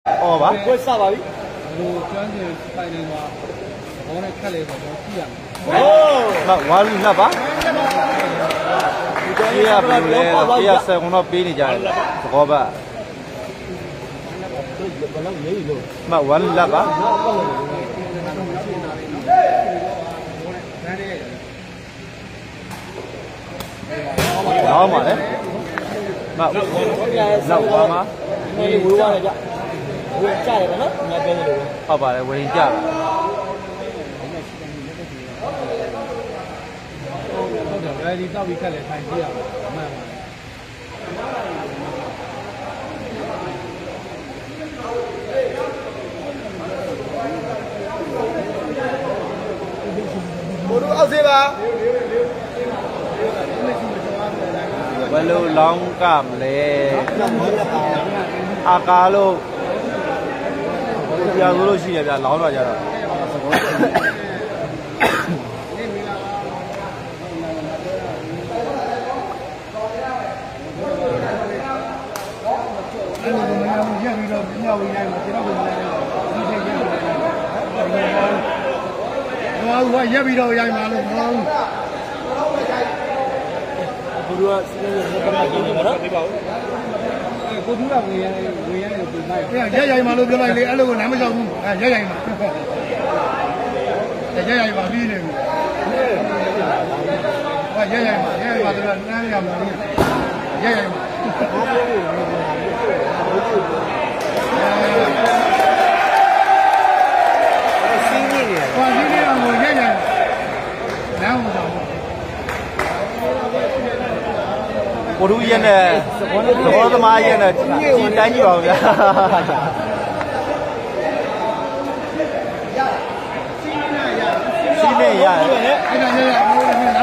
哦吧， 我啥吧？ 我专业带那个，我那开了个叫西安。 哦， 那完了吧？ဒီကဘယ်လိုလဲဒီကစက်ကတော့ပေးနေကြတယ်သဘောပါမဝမ်းလက်ပါဟောပါလေမလောက်ပါမဒီဝေးသွားတယ်ကြဝေးကြတယ်ဗောနော်ငါပြောနေလို့ဟုတ်ပါလေဝရင်ကြပါဟုတ်တယ်အဲဒီတောက်ပြီးခက်လေထိုင်ကြည့်ရမှာမှန်ပါဘိုးတို့အောက်စေးပါဘယ်လိုလောင်းကမလဲအာကာလို့ကြာလို့ရှိရဗျာလောင်းတော့ကြတော့ရက်ပြီးတော့ညဝင်နိုင်မှာကျွန်တော်ကလည်းဒီချိန်ရက်ဟိုကရက်ပြီးတော့ရိုက်မှာလို့မဟုတ်ဘိုးတို့ကစီးနေတယ်ဘာမှกินနေမှာနော်ကိုသူကဝင်ရတယ်လို့ပြောလိုက်ရက်ရိုက်မှာလို့ပြောလိုက်လေအဲ့လိုကိုလမ်းမလျှောက်ဘူးရက်ရိုက်မှာရက်ရိုက်ပါပြီးနေပြီရက်ရိုက်မှာဆိုတော့လမ်းရမှာရက်ရိုက်မှာစီးနေတယ်ဟောဒီနေ့ကကိုရက်ရိုက်လမ်းမှာတော့ကိုရူရဲ့နဲ့သဘောသမားရဲ့နဲ့ဒီတိုင်းကြည့်ပါဦးဗျာစီးနေရတယ်အဲ့ဒါလည်းဟိုလမ်းမှာ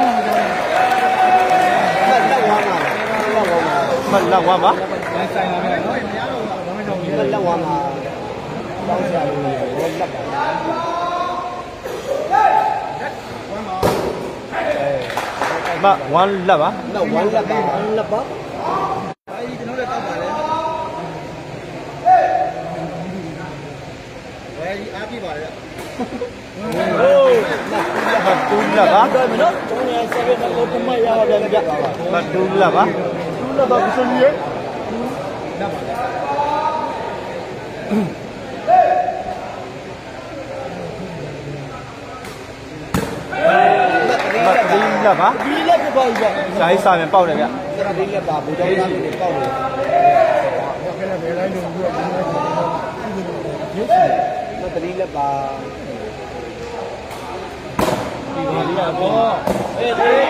မလောက်ဝါပါဆိုင်လာမယ်နော်လက်ဝါမှာတောင်းဆရာလို့ဘောလက်ပါမဝမ်းလက်ပါလက်ဝါလက်ပါလက်ပါအဲဒီကျွန်တော်လည်းတောက်ပါလေဝယ်ဒီအားပြပါလေဟိုမတူးလက်ပါတော့မနော်ကျွန်တော်ဆက်ပြီးတော့ကမရပါဗျာဗျာမတူးလက်ပါတူလက်ပါကိုကြီးရဲ့လက်ပါမတူးလက်ပါဒီလက်ပြပါဦးဗျာစာရေးစာပြန်ပေါက်တယ်ဗျဒီလက်ပါဘူတော်သားတွေပေါက်တယ်ခက်တယ်ဘယ်လိုက်လို့ပြောမတရီလက်ပါဒီပါလေးကတော့အေး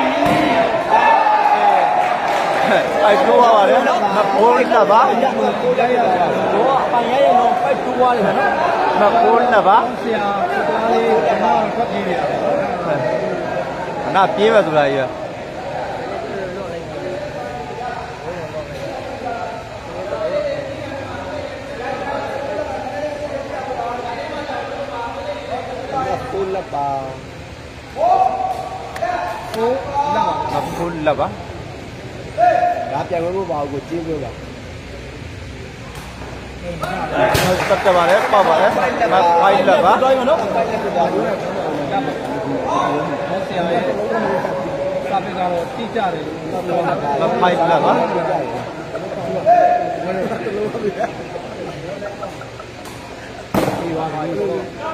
အိုက်ထိုးပါပါလေမပိုးလက်ပါကိုလိုက်ရတာတော့အပိုင်ရရတော့ပိုက်တူသွားတယ်နော်မပိုးလက်ပါဆရာသားလေးကျွန်တော်ဖတ်ကြည့်ရတယ်နာပြေးပါဆိုတာကြီးကိုလက်ပါမပိုးလက်ပါဒါပြန်ဝဲဖို့ပါကိုကျေးပြောတာတက်တယ်ပါလေပေါက်ပါလေမဖိုင်လက်ပါတော့ရနော်ဖိုင်လက်ပါဘူးဟောဆရာရဲ့စာပေကတော့တိကျတယ်မဖိုင်လက်ပါဒီပါပါလို့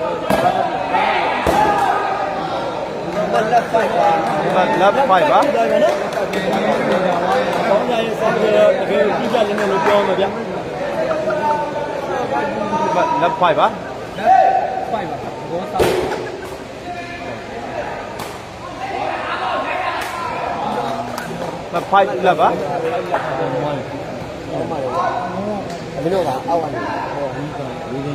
မလက်ဖိုက်ပါမလက်ဖိုက်ပါတော့ရနော်ကောင်းကြရဲ့စာပေတကယ်ကြည့်ကြလည်းမလို့ပြောမှာဗျမလက်ဖိုက်ပါဖိုက်ပါဘောစာမဖိုက်လက်ပါအမင်းတို့ကအောက်ကနေဟောဒီကဝေးနေ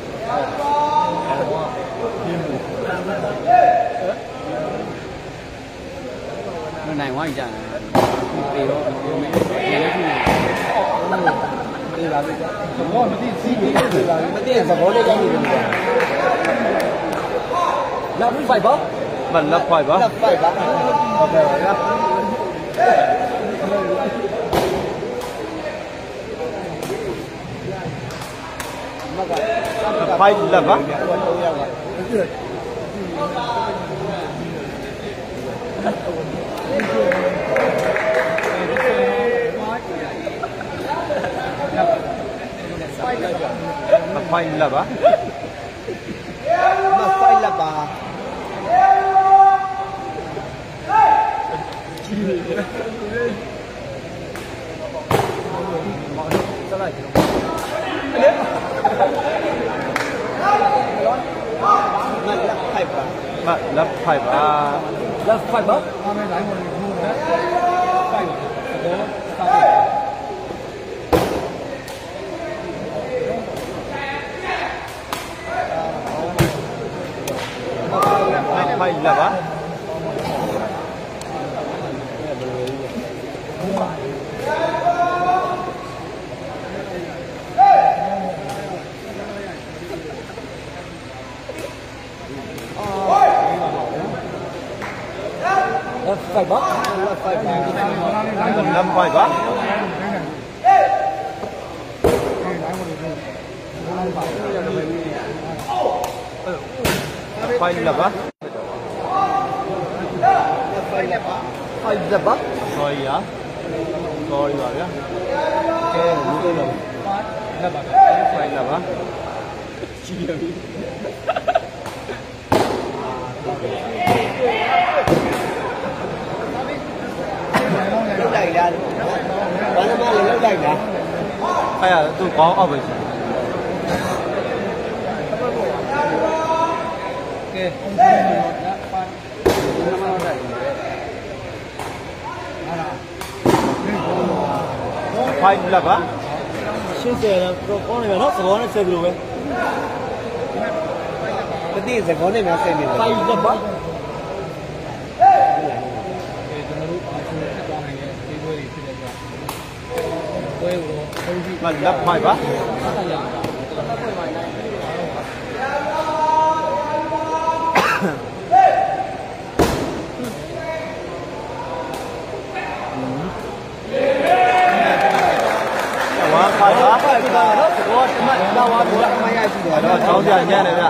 တယ်နိုင်ဝိုင်းကြတယ်ပြေတော့ပြောမယ်ပြေလည်းဖြစ်နေပြေပါပြီဘောမသိစီးပြီးပြေပါမသိသဘောလေးကောင်းနေတယ်လက်ဖိုက်ပါမလက်ဖိုက်ပါလက်ဖိုက်ပါဟုတ်ကဲ့ပါဗျာ 5 left ပါ5 left ပါ 5 left ပါ left 5ပါ left 5ပါအားမဲ့တိုင်းပေါ်နေဘူးနော်5ပါ 5 left ပါ 5ပါ left 5ပါ left 5ပါ5 left ပါ 5 left ပါ sorry ပါဗျာကဲဘူးတော့လက်ပါပဲ 5 left ပါကြီးရပြီလောက်လိုက်တာဘာမှမလောက်လိုက်တာအဲ့ဒါသူ့ကောင်းအောက်ပဲရှိကဲ 5 left ပါ 80တော့ကောင်းနေပြီနော်သဘောနဲ့ဆက်ပြီးလို့ပဲမသိစကောင်းနဲ့များဆက်နေတယ်5 left ပါကျွန်တော်တို့အားထုတ်တက်သွားနိုင်တဲ့ဒီပွဲတွေဖြစ်တဲ့အတွက်ပွဲကိုတော့ဘုန်းကြီး left 5ပါဆက်ရအောင် 5ပါ 5ပါနော်သဘောတမတ်တော့ဝါတော့အမှန်ရရှိတယ်တော့ကြောင်းကြညံ့နေဗျ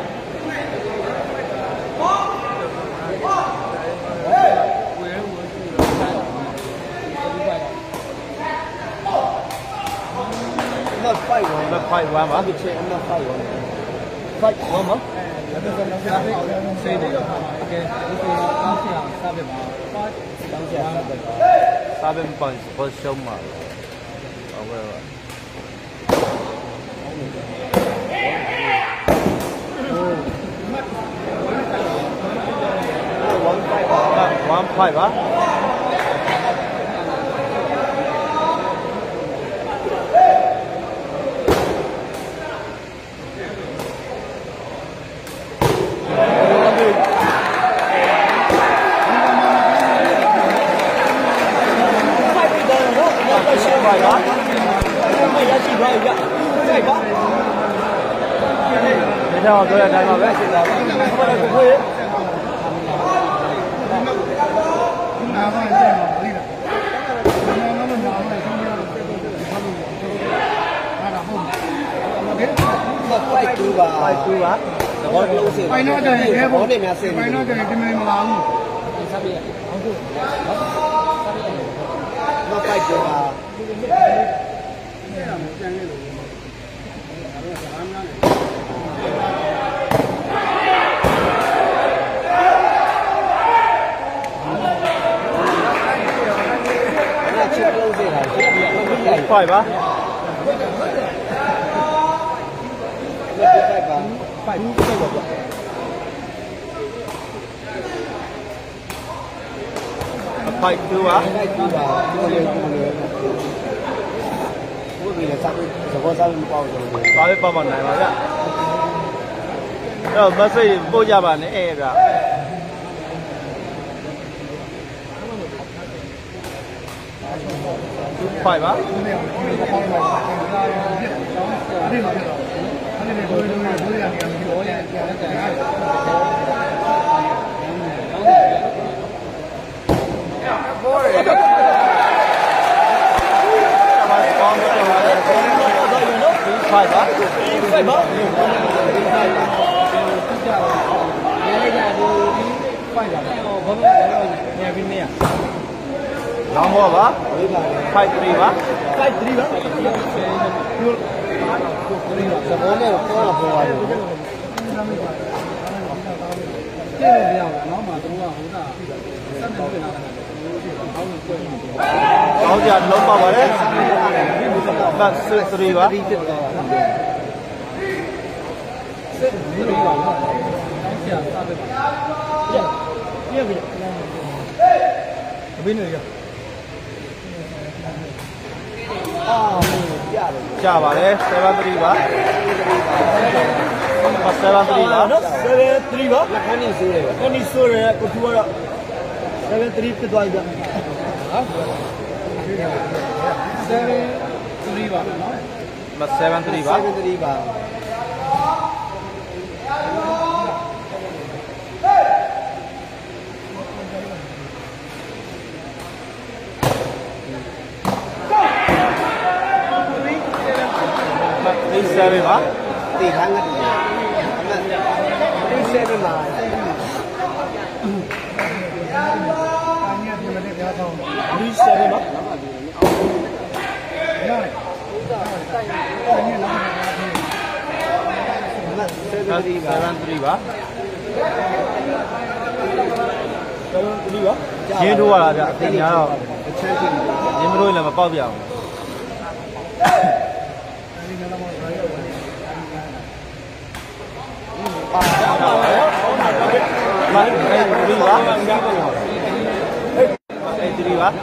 not 5 one left 5 1ပါဒီချက် not 5 one 5 one မစိတ်တယ်โอเคဒီကိုတောင်းချအောင်စပ်ပါတောင်းချအောင်စပ်ပါ 7 points position မှာဟုတ်ကဲ့ပါ1 5ပါတော့ပြောရတဲ့အတိုင်းပါပဲစဉ်းစားပါဘာလဲကိုယ်နားပါကြည့်ပါလိမ့်လားနားမနားမဆုံးရတော့ဆက်လို့ဘာလို့ဟာတာဟုတ် 5 2ပါ 5 2ပါသဘောလုံးစေဖိုင်တော့တယ်ခဲဘောနဲ့များစေဖိုင်တော့တယ်ဒီမင်းမလာဘူးစပ်ပြဟုတ်ကဲ့မ5 2ပါအဲ့ဒါမကြံခဲ့လို့အဲ့ဒါအားများတယ်ချက်လုံးစေတာ 5ပါ 5ပါ5 2ပါကိုလေဘုရားစားပြီးသဘောစားပြီးပေါ့တယ်ဘာပဲပေါ့နိုင်ပါဗျအဲ့တော့ message ပို့ကြပါနဲ့အဲ့ဒါ5ပါအဲ့ဒီမှာအဲ့ဒီကိုတို့ရတို့ရနေပြီးတော့ရတယ် 5ပါ 5ပါလောင်းဘောပါ5-3ပါ 5-3ပါသဘောနဲ့တော့ပေါ်လာပေါ်ပါတယ်ကျင်းလို့မရဘူးနော်မှာတို့ကဟိုတာစက်နေပြင်လာတာအောက်ကြလုံးပါပါတယ်ဘတ်3ပါစစ်ပြီးပါတော့ဆရာစားပဲပြပြအဘိနေရကြပါတယ်7-3ပါ7-3ပါနော်7-3ပါလက်ခဏီဆိုးတယ်ခဏီဆိုးတယ်ကိုသူကတော့7-3ဖြစ်သွားပြီဗျဟာ 7-3ပါနော် 7-3ပါ 7-3ပါ 7ပါတေခန်းကတူတယ်7ပါအညာပြမတဲ့ပြားတော့ 7ပါ 7-3ပါရင်းထိုးရတာဗျအတင်များတော့ရင်းမထိုးရင်လည်းမပေါက်ပြအောင်မ8-3ပါ8-3ပါ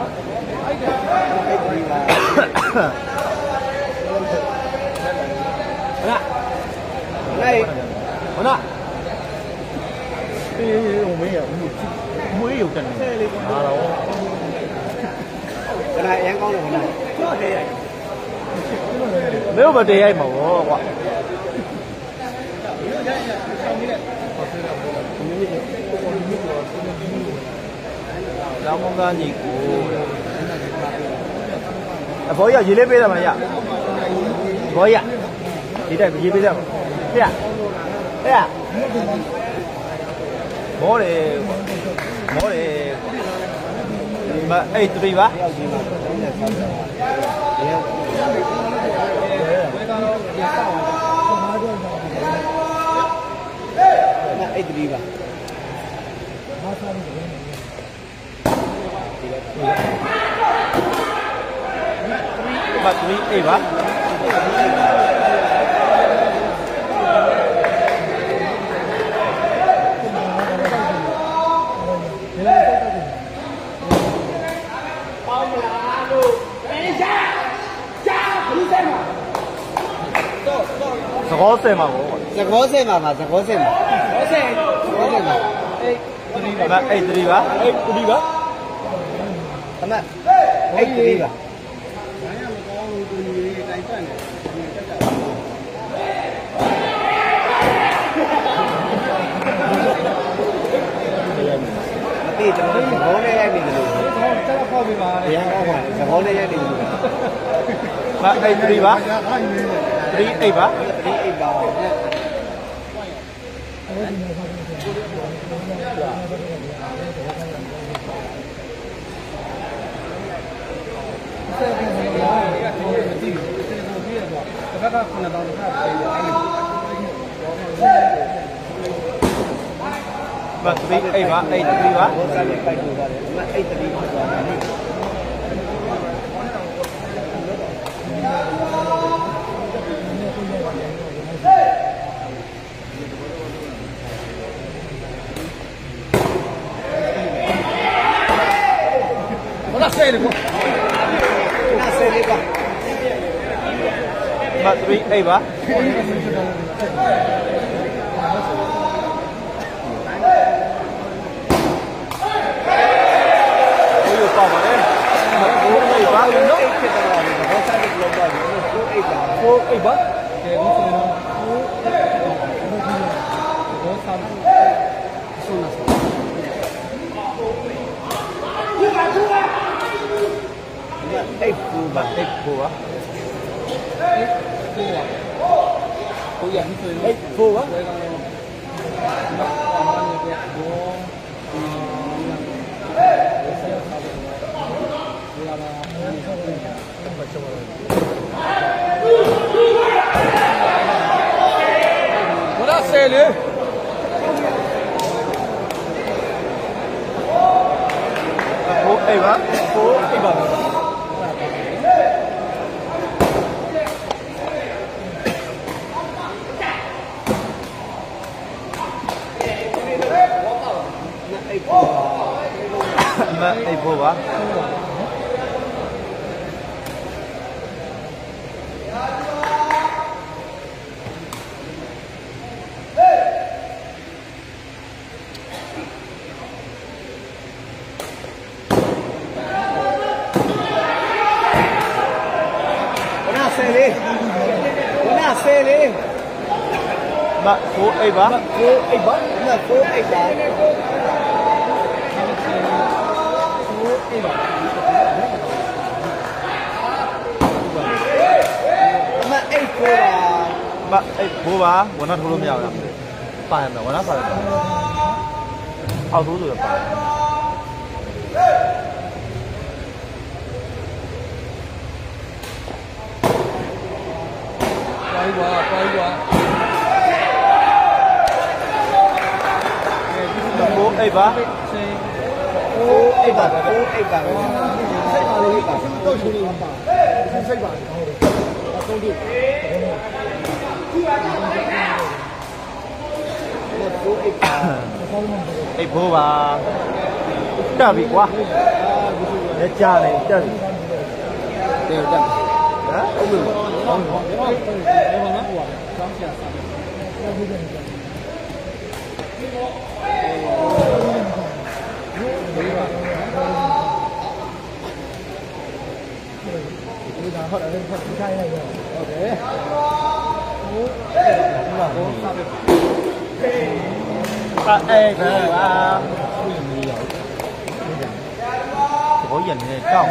ဟုတ်လားအေးဟိုမင်းရမွေးရုံတက်နေဟာတော့ခဏအရင်ကောင်းလို့ခဏမင်းတို့မတည်ရိုက်မှာဗောကွာလောင်းမကညီကိုအဘောကြီးရေလေးပေးတယ်မလားရဘောကြီးဒီတိုက်ရေပေးတယ်မဟဲ့မောတယ်မ8-3ပါ 8-3ပါ But 3-8ပါသကောဆယ်မှာပေါ့သကောဆယ်မှာပါသကောဆယ်မှာသကောဆယ်မှာ 8-3ပါ 8-3ပါအမ8-3ပါဒီကျွန်တော်သဘောနဲ့ရိုက်နေတယ်လို့ဆက်တော့ခေါ်ပြပါလေရန်ကောင်းပါသဘောနဲ့ရိုက်နေတယ်လို့ 8-3ပါ3-8ပါ 3-8ပါဘက်က9000ခါပေးတယ် But 3-8ပါ8-3ပါဘောစားလေးပိုက်လို့ပါတယ်အမ8-3ပါဟုတ်လားဆယ်လေကွာနာဆယ်လေးပါ But 3-8ပါပါပါတယ်9-8ပါနော်ဖြစ်သွားတယ်ဘောစားလေးလောက်ပါ9-8ပါ 9-8ပါကဲဒီဆိုရင်ဘောစားဆုံးလာ8-4ပါ 8-4ပါ 8-4 4ပါ我那谁哩？哎吧， 4ပါ那哎不吧？那4 8吧？ 4 8ပါ那4 8ပါ那8 4ပါ那哎不吧？我那头都没有了，发现没？我那发现没？好多都要发。 4 8吧？ 4 8ပါ4 8ပါစိတ်ပါလေးပါတော့ရှိနေပါစိတ်ပါအဆုံးထိ4 8ပါ哎不吧？တက်ပြီကွာလက်ကြနေတက်ပြီတယ်တက်ဟမ်ဟုတ်လို့ဟုတ်ပါဘူးဘာမှမဟုတ်ပါဘူးစောင်းဆရာစာဟုတ်တယ်ဖတ်ခိုင်းလိုက်ရဟုတ်တယ်哎不吧？我眼睛照。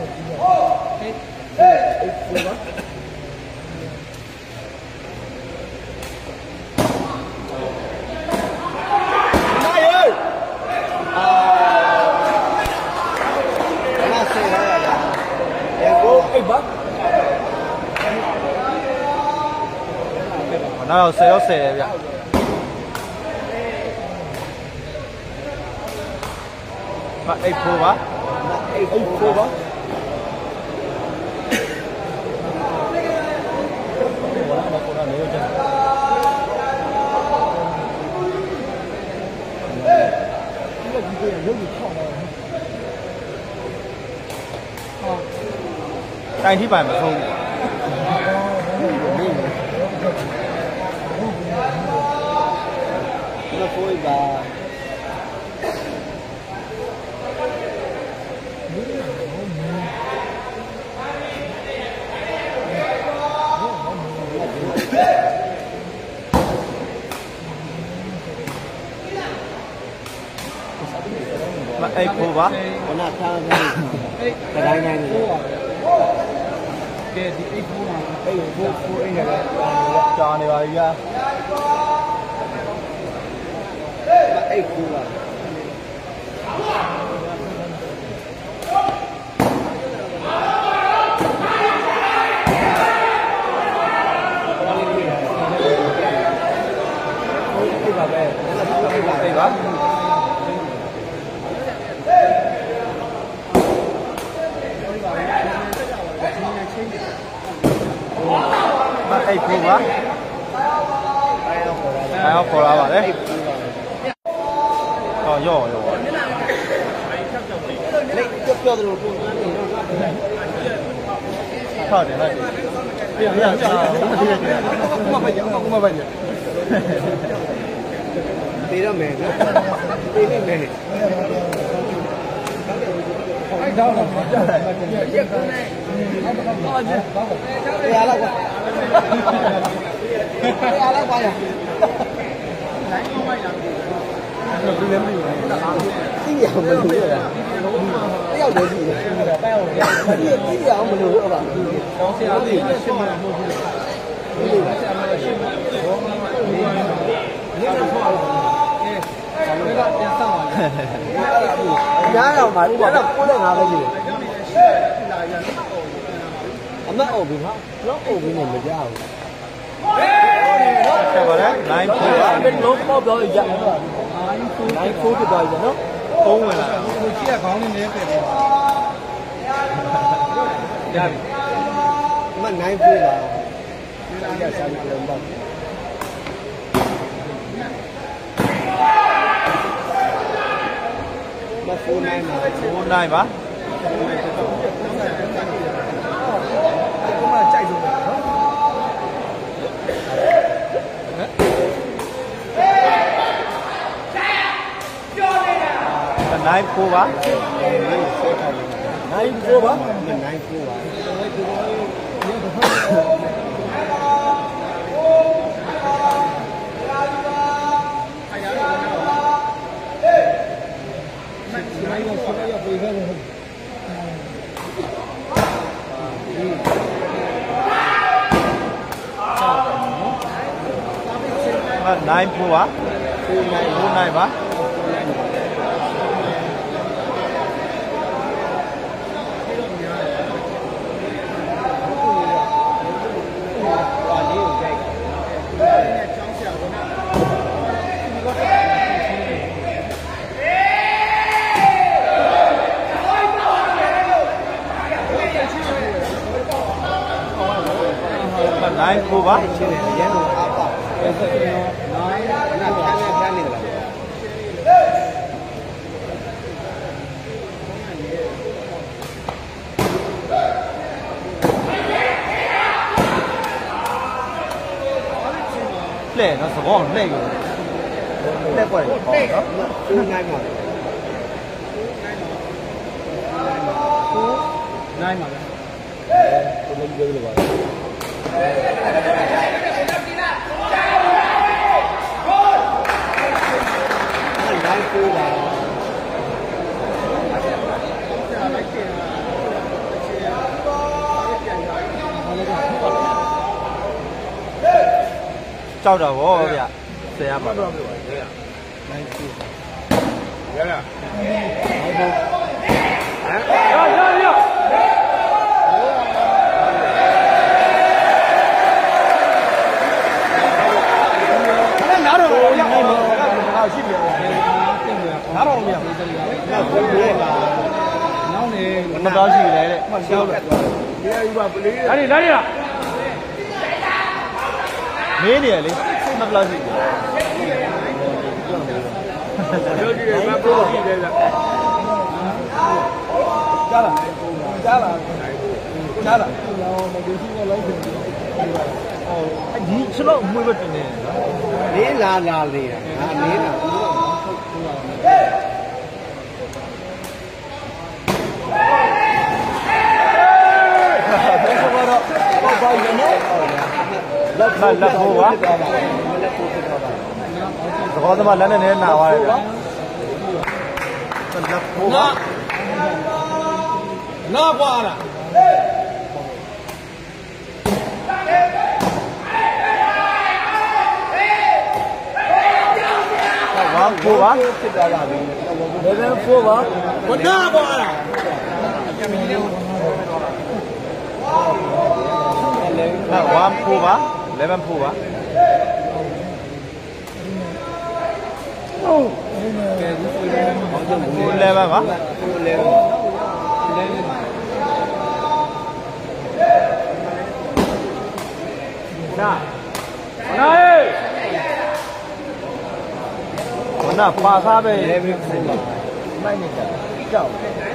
哪有谁有谁的呀？那哎不吧？ 4ပါတိုင်းထိပိုင်မဆုံးဘူး那4 8ပါ那哎不吧？ ခဏထားတယ်တိုင်းတိုင်းနေကဲဒီအိတ်ဖိုးမှာအဲ့4 8ရတယ်ကြာနေပါပြီဗျာအဲ့4ပါ哎吧？那哎不吧？还要过来吧？嘞？哦，有。 လက်ပြောတယ်လို့ပုံစံနေတော့靠点那里。不要，我不讲，我不讲。 သေးရမယ်နော်သေးနေမယ်အဲ့တော့တော့ကြာတယ်ရက်ကုန်နေဟုတ်ပါဘူးတရားလောက်ကွာတရားလောက်ပါရဒီလည်းမလို့သိရအောင်မလို့ရတာတယောက်တည်းရှိတယ်တိုင်အောင်သိရအောင်မလို့ဟုတ်ပါဘူးတော့ဆရာလေးရှင်းမှာမဟုတ်ဘူးဒီလိုဆရာမရှင်းမှာ Nhá đâu mà nó là cuối là cái gì? Nó ổn bình không? Nó ổn bình này mới ra. Sao vậy đấy? Này phô Bên nó bao rồi vậy. Này phô cái đời vậy nó. phô rồi là. Tôi chia con lên đấy kìa. Mà này phô là. Bây giờ sao được làm bằng? Mà phô này mà. Phô này mà. Cũng là chạy rồi. Này phô bá. Này phô bá. Mình này phô bá. Này phô bá. Phô này bá. Này phô bá. Lệ nó sẽ có lệ rồi. Lệ quậy. Phô này mà. Này mà. Tôi lên dư rồi. Này phô là. Trao đầu bố kìa. Xe mà. Nó đó gì đấy đấy. Đấy đi. Mấy đi đi. Nó là gì? Chá là. Anh đi chứ nó mới bắt được nè. Nế là nế là. Lật phô quá. Có mà lần này nào vậy? Lật phô quá. Nó qua là. Vâng, phô quá. Để lên phô quá. Còn nó qua là. Vâng, phô quá. Lấy bàn phô quá. Lấy bàn quá. Này. Nó pha ra về. Mai này chào.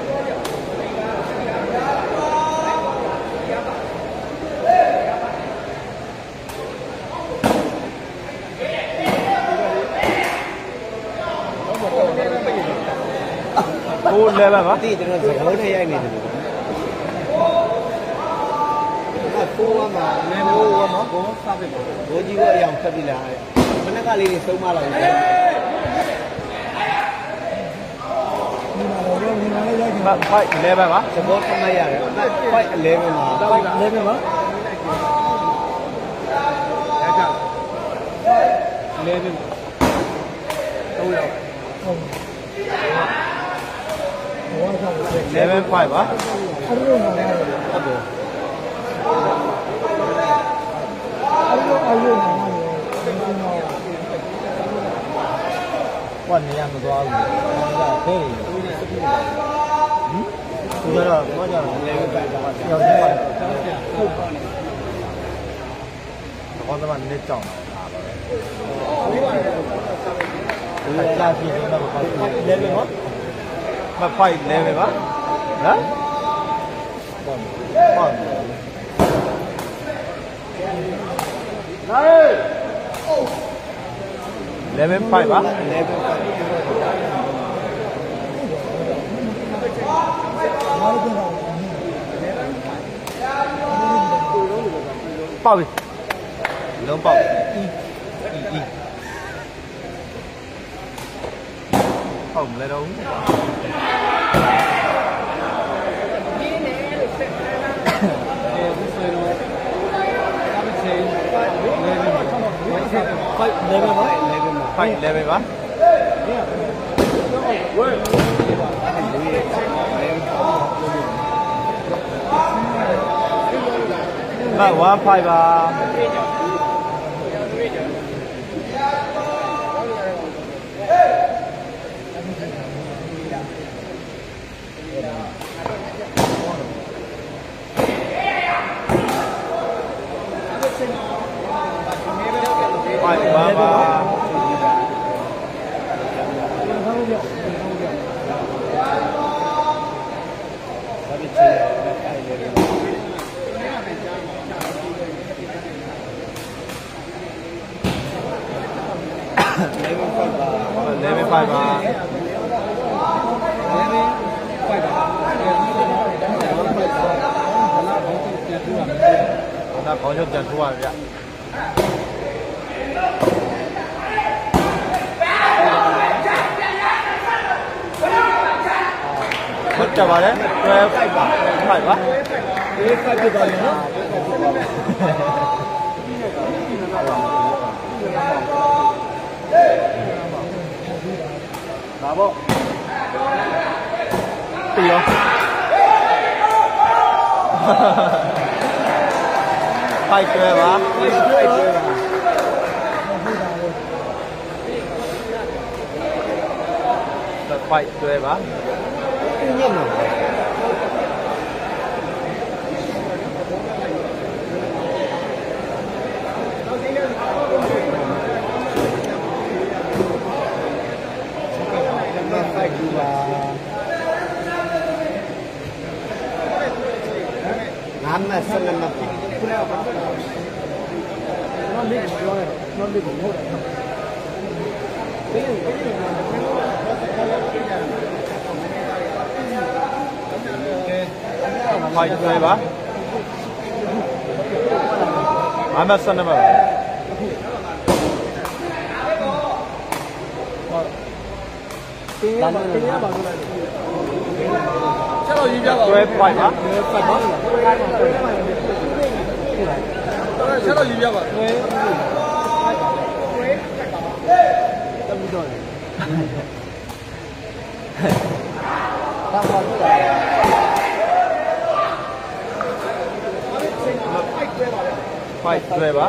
Cô lên bàn quá. Tí cho nó dễ hơn hay anh này. Phô mà bố chỉ có dòng thật đi lại mình đang đi sâu mà lại Phải lên bàn quá. support không ai à phải lên mà Lên đâu rồi? level 5 ပါအဲ့လိုမှလည်းဟုတ်တယ်အဲ့လိုမှလည်းဘာနေရမသွားဘူးဒါဟဲ့သူကတော့ဘာကြောင့်လဲရောက်နေပါဟုတ်ပါဘောသမနဲ့ကြောင်းတာကြာရှိနေတော့ဘာလဲပဲနော်မဖိုက်လဲပဲပါနော်ဟုတ်level 5 ပါ level 5 ပေါက်ပြီလုံးပေါက်အီဟုတ်မလဲတော့5 level ပါ1 5 ပါlevel 5 ပါဒါဘောင်းချုပ်ပြန်ထိုးပါဗျဟုတ်ကြပါလေ12 5 ပါ5ပါ5ဖြစ်သွားပြီနော်ဒါပေါ့တီရောဖိုက်တွဲပါဖိုက်တွဲပါညံ့မှာငါမဆက်လက်မဖြစ်နော်လေးပြောရတယ်နော်လေးကိုဟုတ်တယ်ဖိုက်တွဲပါငါမဆက်လက်မတင်းရပါလို့လိုက်ချက်တော့ရေးပြပါဦးတွဲဖိုက်ပါဖိုက်ပါချက်တော့ရေးပြပါတွဲတမီတော့တာပါလို့ဖိုက်တွဲပါ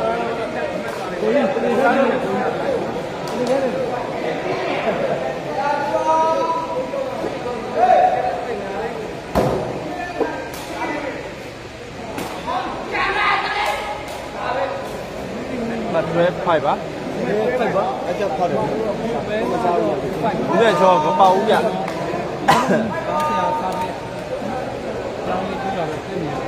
တွဲဖိုက်ပါဖိုက်ပါအချက်ဖောက်တယ်မစားဘူးဒီကချောမပေါဘူးဗျကောင်းဆရာစားမယ်ကျောင်းလေးကြည့်ရမယ်သိနေ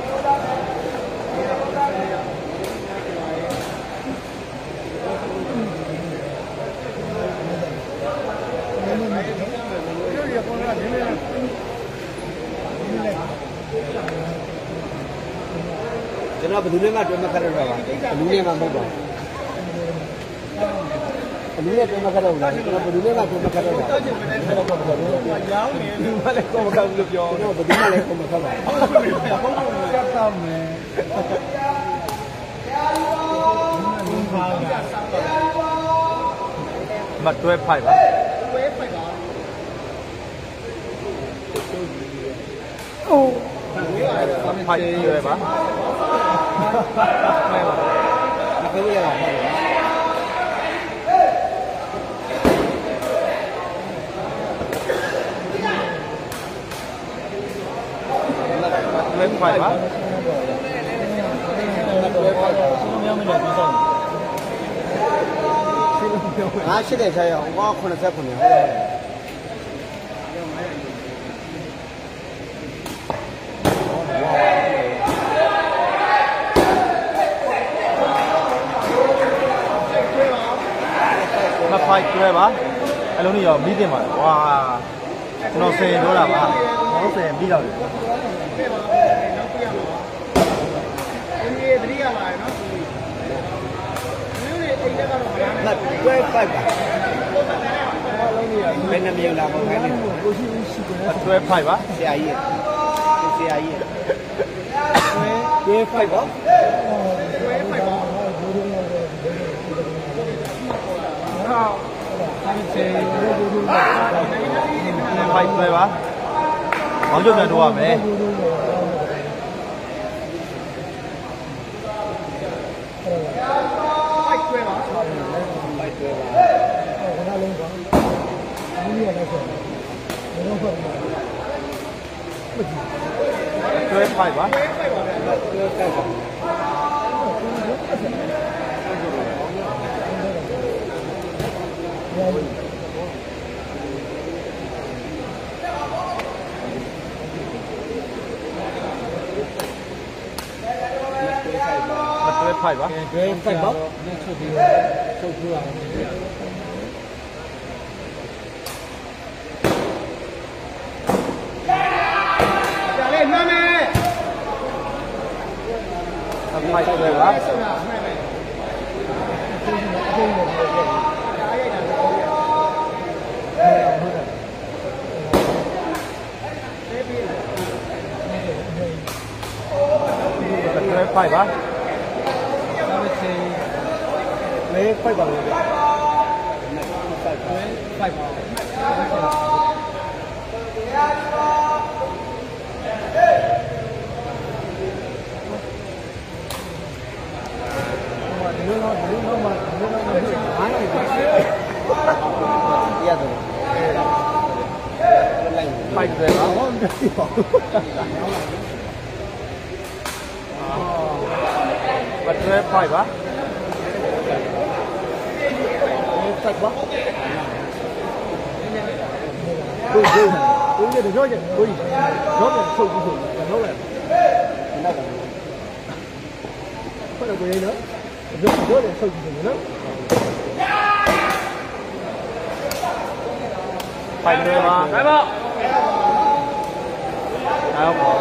ကျွန်တော်ဘယ်သူနဲ့မှတွဲမခတ်ရတော့ပါဘူးလူနဲ့မှမဟုတ်ပါဘူးအလူနဲ့တွဲမခတ်တော့ဘူးလားကျွန်တော်ဘယ်သူနဲ့မှတွဲမခတ်တော့ပါဘူးရောင်းနေလူမလည်းကောမခတ်ဘူးလို့ပြောတော့ဘယ်သူမှလည်းကောမခတ်ပါဘူးကတ်တော့မယ်မတွဲဖိုက်ပါတွဲဖိုက်ပါဖိုက်ကျွဲပါ那可以了。 ကျွဲဖိုက်ပါ啊，现在才要，我可能才不能。 မဖိုက်ကျွဲပါအလုံးကြီးရောမိတင်ပါဝါကျွန်တော်10ဒေါ်လာပါ90ပြီးတော့တယ်那乖乖吧。ဘယ်နှမျိုးလာပေါ့ခင်ဗျာကျွဲဖိုက်ပါဆရာကြီးဆရာကြီးကျွဲဖိုက်ပါကျွဲဖိုက်ပါဖိုက်ကျွဲပါမောင်ကျုပ်ပြန်တော့ရမယ်ကျွဲဖိုက်ပါကျွဲဖိုက်ပါကျွဲဖိုက်ပါချုပ်ပြီးအောင်ဖိုက်ကျွဲပါကျွဲဖိုက်ပါ没快吧？快吧！ ဖိုက်တယ်နော်ပတ်ရဲဖိုက်ပါဖိုက်ပါကိုကြီးတော့ကြကိုကြီးတော့ဆုပ်ပြီးဆိုတော့လည်းနောက်ပါဖတ်ကိုရင်းနော်တော့လည်းဆုပ်ပြီးဆိုနော်ဖိုက်တယ်ပါဖိုက်ပါအားပါ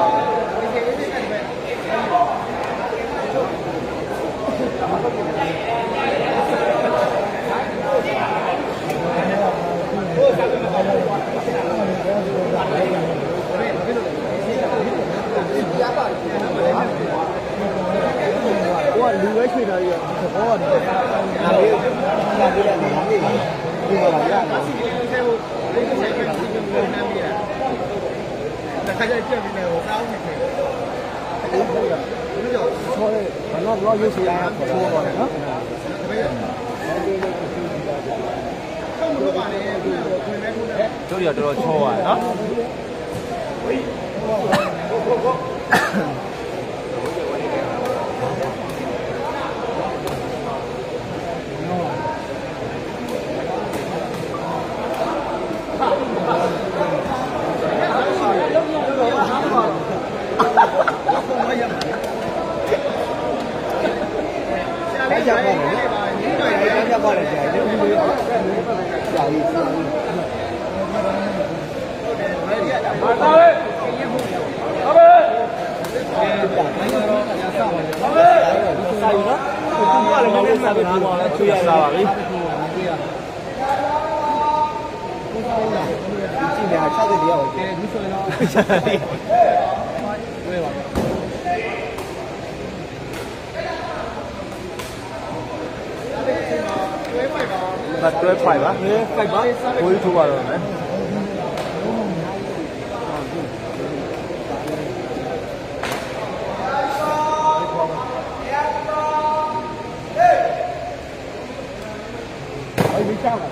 我လူပဲချွေတာကြီးอ่ะသဘောကနေအားလေးအားလေးနဲ့အားလေးဒီမှာလာရတယ်အဲဟိုဒီဆိုင်ကဒီလိုနားမိတာတခါကျပြက်ပြီးနေဟိုကောင်းနေတယ်ဒီလိုဆောရဲဘာလို့လောရုပ်စီရခေါ်တော့တယ်နော်တို့ရတော်တော်ချောပါနော်ကြပါမယ်။ကြပါလေကြာတယ်။ကြာပြီ။ဟုတ်တယ်။ဘာသာလဲ။ဟုတ်ပါ့။စာယူနော်။ဒီကလည်းမင်းစာပဲပြောတာချွေရလာပါပြီ။ဒီနေ့အချတဲ့တရားကိုဒီဆိုရင်တော့ဝေးပါပတ်တွဲဖိုက်ပါဖိုက်ပါကိုကြီးထိုးပါတော့မယ်没下来了。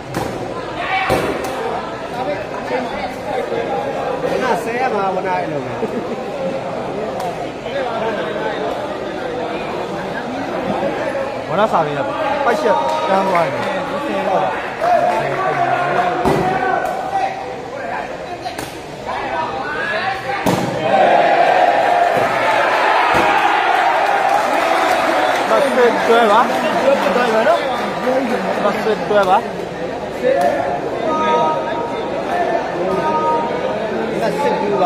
那谁呀嘛？我哪有？ 我那啥的，八十两万。对吧？对吧？对吧？ 那是对吧？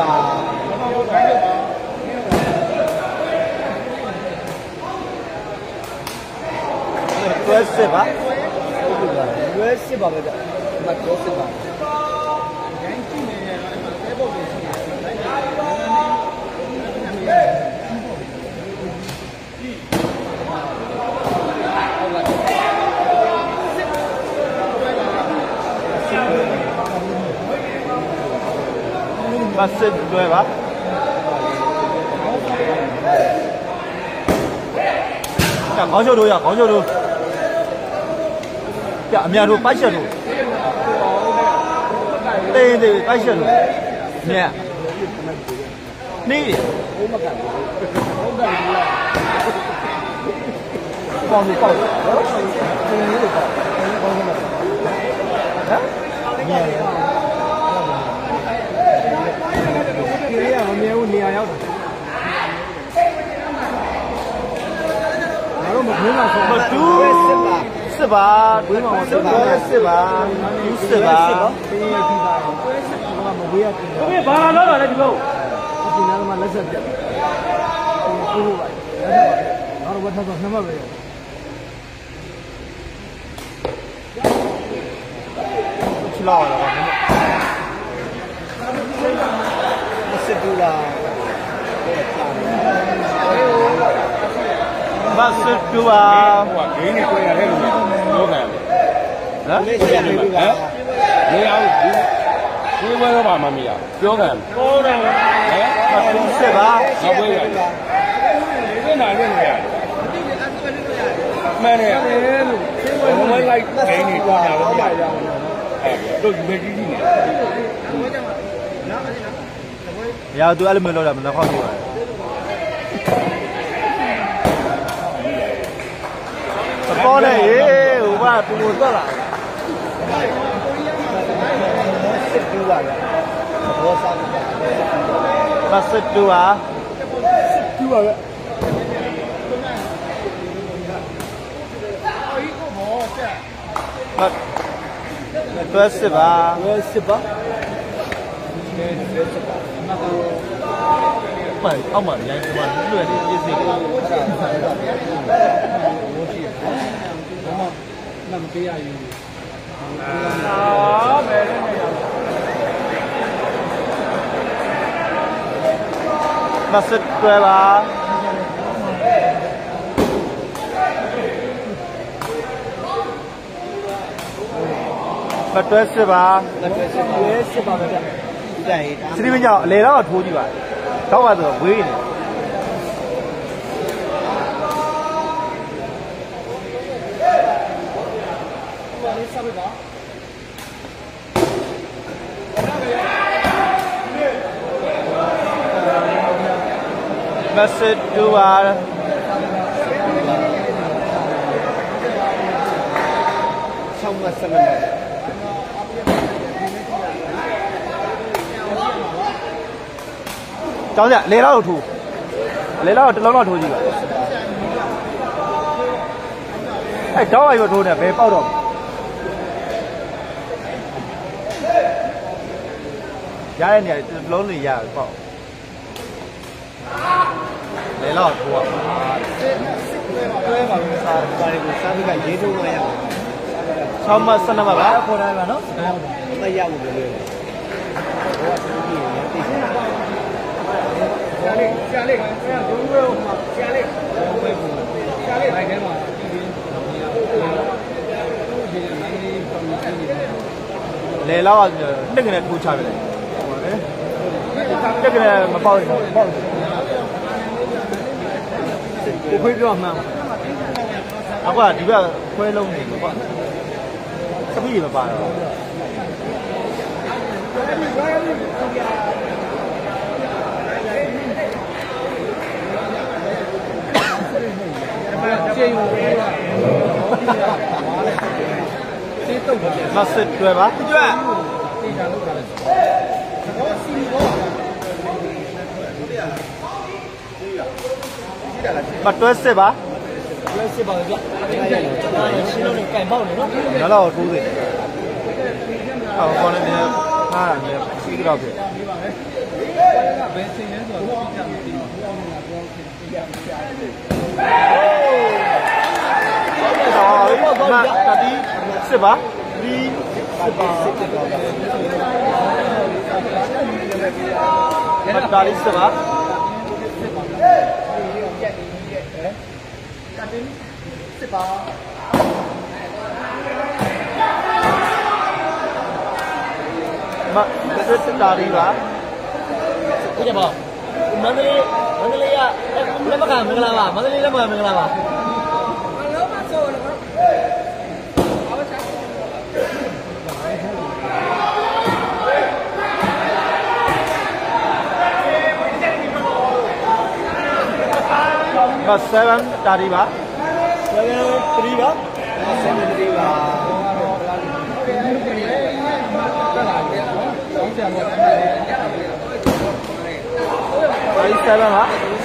对是吧？ 对是吧？那个，那对是吧？ 那是对吧？讲高效度呀，高效度。呀，面度八十度。对对，八十度。面。你。报数报数。啊？面。面我面要的。那我们平常说，是吧？是吧？是吧？我们把那个来就。今天他妈来这边，不吧？然后我他说什么没有？去哪了？ 是对了。 那是对吧？ 我给你过来那个多干。 啊？ 没钱没对吧？ 没有，你问我爸妈没有？多干。多干。哎， 是吧？ 那不干。这哪里的呀？买的。我来给你多少个钱？哎，都100几斤呢。 然后都还没落来，没得好多。包嘞，我把都做了。那是对啊。 对啊。 那对是吧？ 对是吧？ 澳门人什么热的意思？ 那么这样有。 那是对吧？那对是吧？ 那对是吧？对。 这里面讲来了土地吧，到外头围的。那是对吧？ 超过什么？ 张姐，来了土，来了这老土地吧。哎，找我一个土呢，别报着。家里呢，老里家报。来了土啊！ 对吧？三个野猪那样。 超么是那么吧？ 过来了喏。那也无所谓。我自己也对。下来，这样中国嘛，下来，来开嘛， 来了那个呢，土差不多。这个呢，没报。不会这样吗？啊不，这个会弄的不？ သမီးတွေမပါတော့မစစ်တွေပါကျွတ်မတွဲစစ်ပါတွဲစစ်ပါဗျာရှင်းလို့ကြိုင်ပေါက်နေနော်နောက်တော့တိုးသေးဟောခေါင်းနဲ့ဟာရတယ်စီးတော့ပြဘယ်စင်းလဲဆိုတော့ကြည့်ကြမသိဘူးမတတိစစ်ပါဒီစစ်ပါစစ်ပါမတာလိစစ်ပါစစ်ပါမစစ်တာလေးပါဟုတ်ကြပါမန္တလေးရလက်မခံမင်္ဂလာပါမန္တလေးလက်မခံမင်္ဂလာပါ7 တာဒီပါ7 3ပါ7 3ပါ7ပါ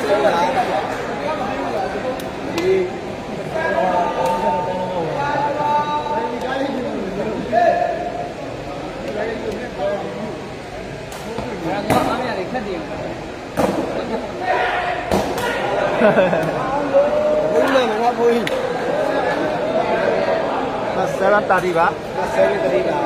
7 တာဒီပါ7 3ပါ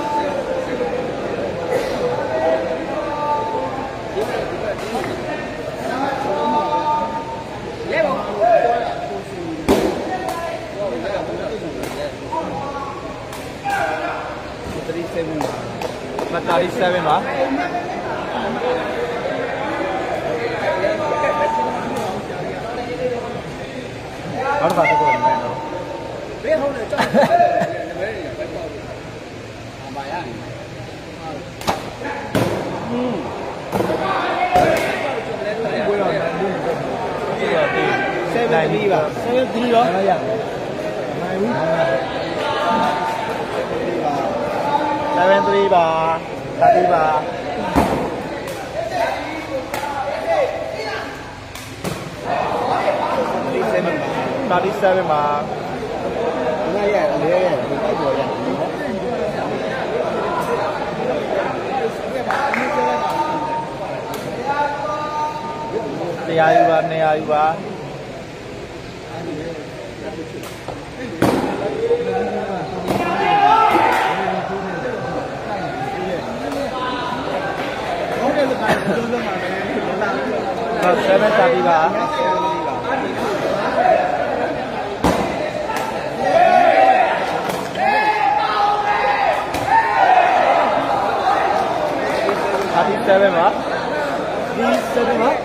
မတာရီ7ပါဘာလို့ပါတော့လဲတော့ဘေးဟုတ်တယ်ကြောက်တယ်ဘယ်နေပဲပေါ့အမရနေဘွေးတော့7 3ပါ7 3ရောရရတယ်နိုင်ဘူး7 3ပါတာဒီပါတာဒီ7ပါငါရလေရဒီတိုက်ပေါ်ရတယ်တရားယူပါနေရာယူပါ7 တာဒီပါ7ပါဒီ7ပါ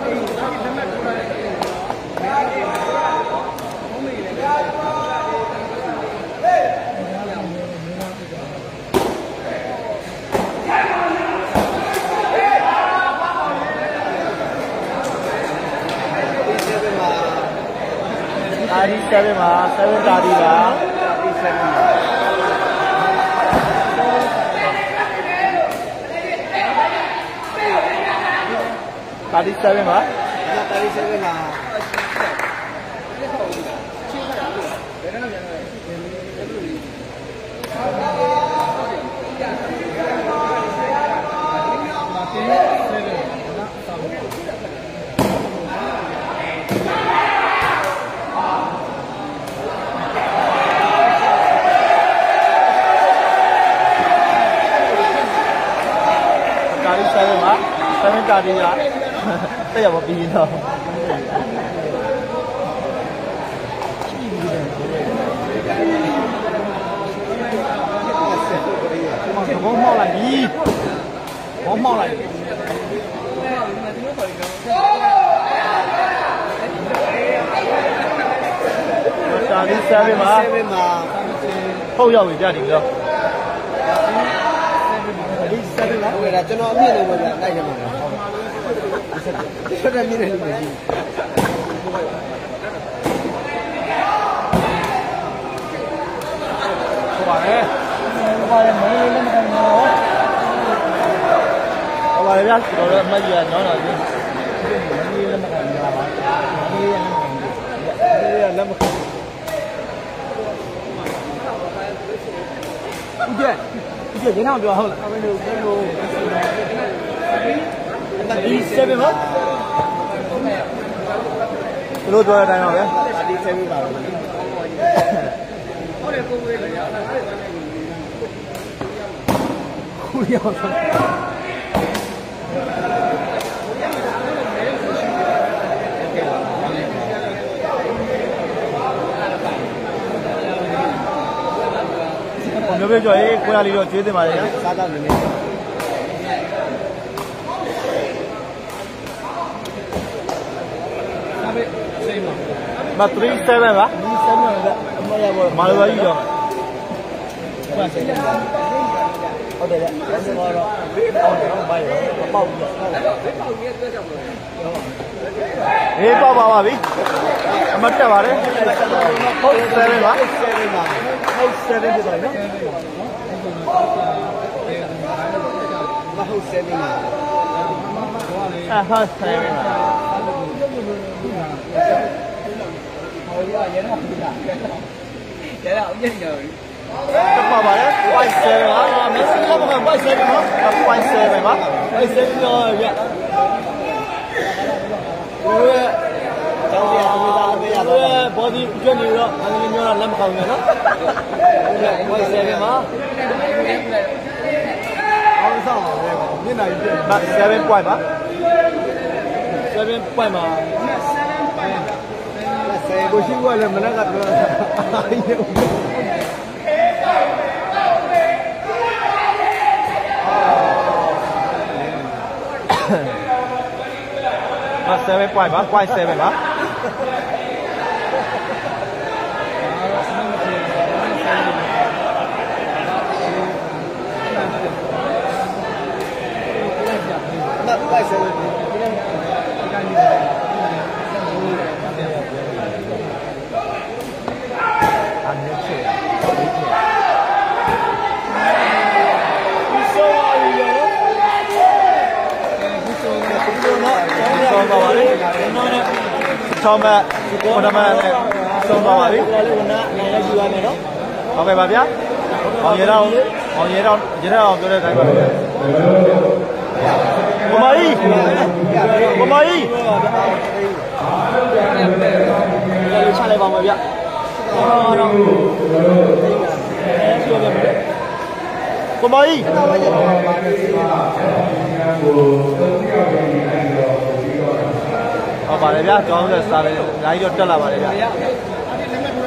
တာဒီ7ပါ7တာဒီပါဒီ7ပါတာဒီ7ပါတာဒီ7ပါ7 တာဒီပါတက်ရမပြီးတော့ဘောမောက်လိုက်ပြီဘောမောက်လိုက်တာဒီ7ပါဟုတ်ရောက်ပြီကြတယ်ပြောဟုတ်ကဲ့ဒါကျွန်တော်အမြင့်လို့ပဲလိုက်ရမှာဆက်တယ်မြင့်တယ်လို့မရှိဟုတ်ပါတယ်မင်းလေးလည်းမကန်ဘူးဟုတ်ပါတယ်ဗျာကျွန်တော်တို့အမကြီးကညောင်းတာကြီးမင်းလေးလည်းမကန်ဘူးလားမင်းလေးလည်းမကန်ဦးကျရင်းအောင်ပြောဟုတ်လားဘယ်လိုဒီ7ပါဘယ်လိုပြောရတိုင်းပါဗျာဒီ7ပါဟုတ်တယ်ကိုယ်လေးလည်းခုရောက်တော့မျိုးပြကြော်ရေးကိုရလေးတော့ကျွေးတင်ပါလေနော်စားတော့နေနေဒါပဲစိတ်ပါ37ပါ37ကအမရပါမာလိုပါကြီးတော့ဘာစိတ်လဲဟုတ်တယ်လေဆက်တော့တော့ဘာရောပေါက်ပြီးတော့အေးပေါက်ပါပြီအမတက်ပါတယ်ဟုတ်7ပါဟုတ်7ဖြစ်သွားပြီနော်မဟုတ်7ပါဟုတ်7ပါဟိုရရတော့ပြီလားကျတော့အမြင့်ရောတက်ပါပါတယ်7ပါမက်ဆီကမှ7နော်7ပါ7ရောဗျဟိုရကျောင်းရသမီးသားလည်းပေးရပါဘူးဘောဒီကျွတ်နေတော့အန်ဂလီမျိုးတော့လက်မကောင်းဘူးနော်ဟုတ်ကဲ့7ပါအောင်ဆောင်ပါလေမျက်နှာကြီးပြည့် 7 point ပါ7 point ပါကိုရှိကလည်းမနက်ကပြောတာ 7 point ပါ point 7ပါပိုက်ဆယ်ဆောင်းမဲ့ကိုနမနဲ့ဆောင်းပါပါပြီ။ဒါလေးကနိုင်ရရှိပါမယ်နော်။ဟုတ်ကဲ့ပါဗျာ။အောင်ရတော့ပြောတဲ့အတိုင်းပါဗျာ။ဘမကြီး။ဘမကြီး။လေးချလိုက်ပါမယ်ဗျာ။ဘမကြီး။ဟုတ်ပါတယ်ဗျာကျောင်းဆက်စားတယ်အများကြီးတော့တက်လာပါတယ်ဗျာ